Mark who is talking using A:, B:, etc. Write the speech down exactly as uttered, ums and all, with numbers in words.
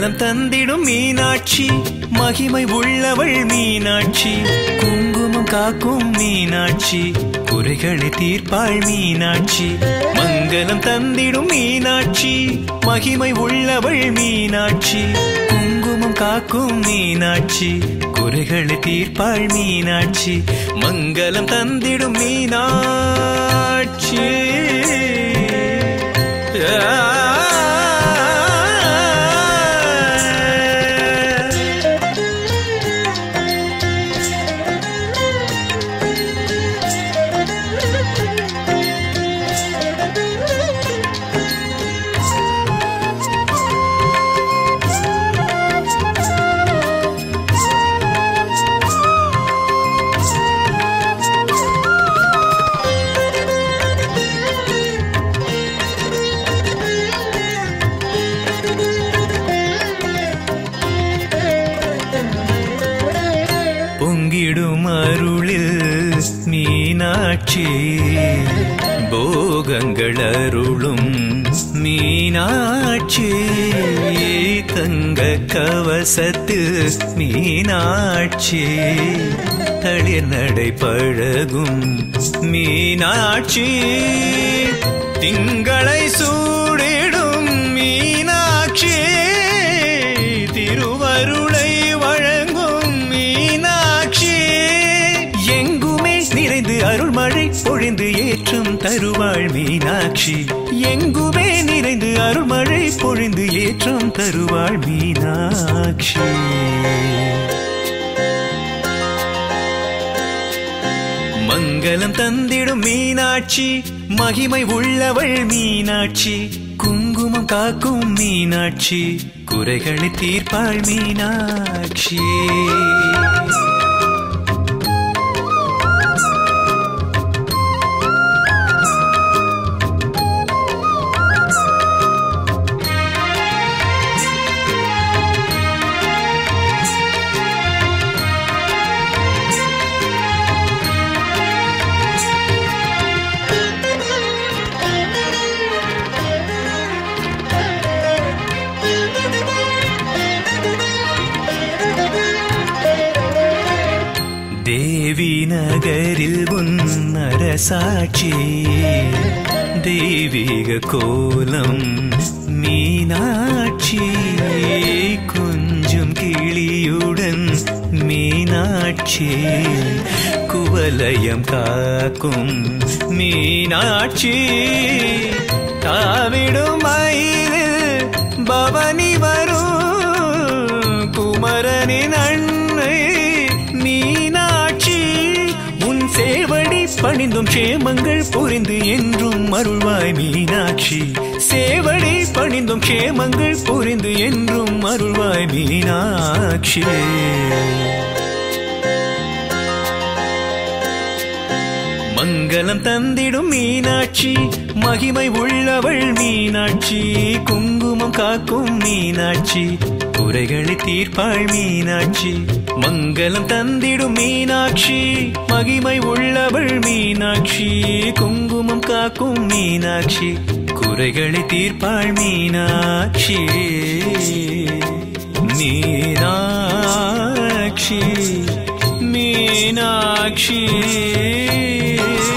A: மங்களம் தந்திடும் மீனாட்சி மகிமை உள்ளவள் மீனாட்சி குங்குமம் காக்கும் மீனாட்சி குறைகளை தீர்ப்பாள் மீனாட்சி மங்களம் தந்திடும் மீனாட்சி மகிமை உள்ளவள் மீனாட்சி குங்குமம் காக்கும் மீனாட்சி குறைகளை தீர்ப்பாள் மீனாட்சி மங்களம் தந்திடும் மீனாட்சி பொங்கிடும் அருளில் மீனாட்சி போகங்கள் அருளும் மீனாட்சி தங்க கவசத்தில் மீனாட்சி தளிர் நடை பழகும் மீனாட்சி திங்களை சூடிடும் மீனாட்சி திருவருளை வழங்கும் மீனாட்சி எங்குமே நிறைந்து அருள்மழை பொழிந்து ஏற்றம் தருவாள் மீனாட்சி எங்குமே நிறைந்து அருள்மழை பொழிந்து ஏற்றம் தருவாள் மீனாட்சி மங்களம் தந்திடும் மீனாட்சி மகிமை உள்ளவள் மீனாட்சி குங்குமம் காக்கும் மீனாட்சி குறைகளை தீர்ப்பாள் மீனாட்சி தேவி நகரில் உன்னரசாட்சி தெய்வீக கோலம் மீனாட்சி கொஞ்சம் கிளியுடன் மீனாட்சி குவலயம் காக்கும் மீனாட்சி தாவிடும் மயிலில் பவனி வரும் குமரனின் அன்னை மீனாட்சி உன் சேவடி பணிந்தும் க்ஷேமங்கள் புரிந்து என்றும் அருள்வாய் மீனாட்சி சேவடி பணிந்தும் க்ஷேமங்கள் புரிந்து என்றும் அருள்வாய் மீனாட்சி மங்களம் தந்திடும் மீனாட்சி மகிமை உள்ளவள் மீனாட்சி குங்குமம் காக்கும் மீனாட்சி குறைகளை தீர்ப்பாள் மீனாட்சி மங்களம் தந்திடும் மீனாட்சி மகிமை உள்ளவள் மீனாட்சி குங்குமம் காக்கும் மீனாட்சி குறைகளை தீர்ப்பாள் மீனாட்சி மீனாட்சி மீனாட்சி